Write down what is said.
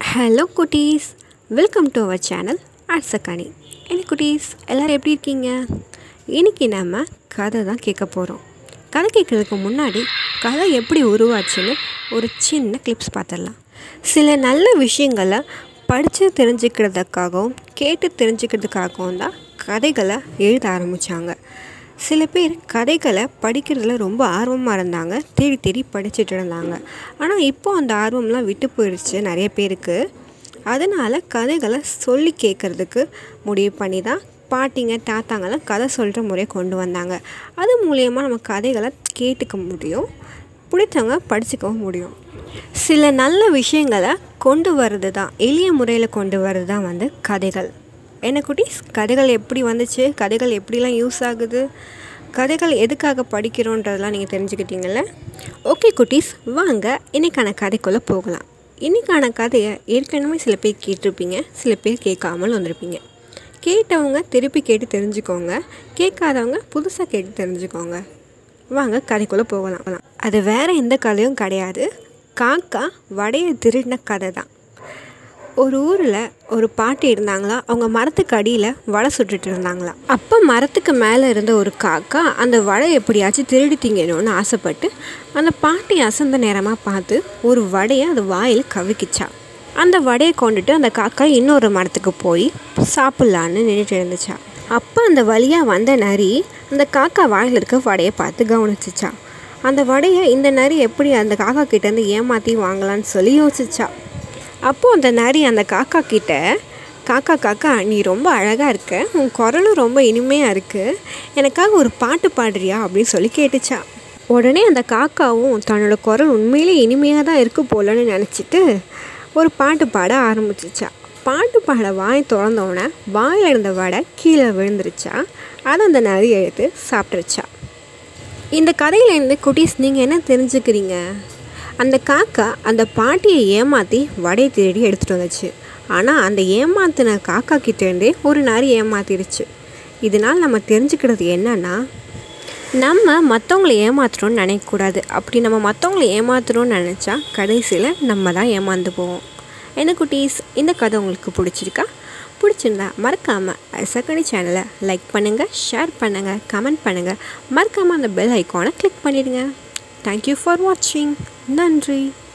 Hello குட்டீஸ், welcome to our channel ஆட்சக்கானி. என்ன குட்டீஸ் எல்லோரும் எப்படி இருக்கீங்க? இன்றைக்கி நம்ம கதை தான் கேட்க போகிறோம். கதை கேட்குறதுக்கு முன்னாடி கதை எப்படி உருவாச்சுன்னு ஒரு சின்ன கிளிப்ஸ் பார்த்துடலாம். சில நல்ல விஷயங்களை படித்து தெரிஞ்சுக்கிறதுக்காகவும் கேட்டு தெரிஞ்சுக்கிறதுக்காகவும் தான் கதைகளை எழுத ஆரம்பித்தாங்க. சில பேர் கதைகளை படிக்கிறதுல ரொம்ப ஆர்வமாக இருந்தாங்க, தேடி தேடி படிச்சுட்டு இருந்தாங்க. ஆனால் இப்போ அந்த ஆர்வம்லாம் விட்டு போயிடுச்சு நிறைய பேருக்கு. அதனால் கதைகளை சொல்லி கேட்குறதுக்கு முடிவு பண்ணி தான் பாட்டிங்க தாத்தாங்கெல்லாம் கதை சொல்கிற முறையை கொண்டு வந்தாங்க. அது மூலயமா நம்ம கதைகளை கேட்டுக்க முடியும், பிடிச்சவங்க படிச்சுக்கவும் முடியும். சில நல்ல விஷயங்களை கொண்டு வர்றது தான், எளிய முறையில் கொண்டு வர்றது தான் கதைகள். என்ன குட்டீஸ், கதைகள் எப்படி வந்துச்சு, கதைகள் எப்படிலாம் யூஸ் ஆகுது, கதைகள் எதுக்காக படிக்கிறோன்றதெல்லாம் நீங்கள் தெரிஞ்சுக்கிட்டீங்கள்ல. ஓகே குட்டீஸ், வாங்க இன்றைக்கான கதைக்குள்ளே போகலாம். இன்றைக்கான கதையை ஏற்கனவே சில பேர் கேட்டிருப்பீங்க, சில பேர் கேட்காமல் வந்திருப்பீங்க. கேட்டவங்க திருப்பி கேட்டு தெரிஞ்சுக்கோங்க, கேட்காதவங்க புதுசாக கேட்டு தெரிஞ்சுக்கோங்க. வாங்க கதைக்குள்ளே போகலாம். அது வேறு எந்த கதையும் கிடையாது, காக்கா வடையை திருடின கதை தான். ஒரு ஊரில் ஒரு பாட்டி இருந்தாங்களா. அவங்க மரத்துக்கு அடியில் வடை சுட்டுட்டு இருந்தாங்களாம். அப்போ மரத்துக்கு மேலே இருந்த ஒரு காக்கா அந்த வடை எப்படியாச்சும் திருடி திங்கணும்னு ஆசைப்பட்டு அந்த பாட்டி அசந்த நேரமாக பார்த்து ஒரு வடையை அது வாயில் கவிக்கிச்சா. அந்த வடையை கொண்டுட்டு அந்த காக்கா இன்னொரு மரத்துக்கு போய் சாப்பிட்லான்னு நின்றுட்டு இருந்துச்சா. அப்போ அந்த வழியாக வந்த நரி அந்த காக்கா வாயில் இருக்க வடையை பார்த்து கவனிச்சிச்சா. அந்த வடையை இந்த நரி எப்படி அந்த காக்கா கிட்டேருந்து ஏமாற்றி வாங்கலான்னு சொல்லி யோசிச்சா. அப்போது அந்த நரி அந்த காக்கா கிட்ட, காக்கா நீ ரொம்ப அழகாக இருக்க, உன் குரலும் ரொம்ப இனிமையாக இருக்குது, எனக்காக ஒரு பாட்டு பாடுறியா அப்படின்னு சொல்லி கேட்டுச்சா. உடனே அந்த காக்காவும் தன்னோட குரல் உண்மையிலே இனிமையாக தான் இருக்கு போலன்னு நினச்சிட்டு ஒரு பாட்டு பாட ஆரம்பிச்சிச்சா. பாட்டு பாட வாய் திறந்தோடனே வாயில் இருந்த வடை கீழே விழுந்துருச்சா. அதை அந்த நரி எடுத்து சாப்பிட்ருச்சா. இந்த கதையிலேருந்து குட்டீஸ் நீங்கள் என்ன தெரிஞ்சுக்கிறீங்க? அந்த காக்கா அந்த பாட்டியை ஏமாற்றி வடையை தேடி எடுத்துகிட்டு வந்துச்சு. ஆனால் அந்த ஏமாத்தின காக்கா கிட்டேருந்தே ஒரு நரி ஏமாத்திருச்சு. இதனால் நம்ம தெரிஞ்சுக்கிறது என்னன்னா, நம்ம மற்றவங்கள ஏமாத்துறோன்னு நினைக்கக்கூடாது. அப்படி நம்ம மற்றவங்கள ஏமாத்துறோன்னு நினச்சா கடைசியில் நம்ம தான் ஏமாந்து போவோம். என்ன குட்டீஸ், இந்த கதை உங்களுக்கு பிடிச்சிருந்தா மறக்காமல் ஆட்சக்கானி சேனலை லைக் பண்ணுங்கள், ஷேர் பண்ணுங்கள், கமெண்ட் பண்ணுங்கள். மறக்காமல் அந்த பெல் ஐக்கானை கிளிக் பண்ணிடுங்க. தேங்க்யூ ஃபார் வாட்சிங். நன்றி.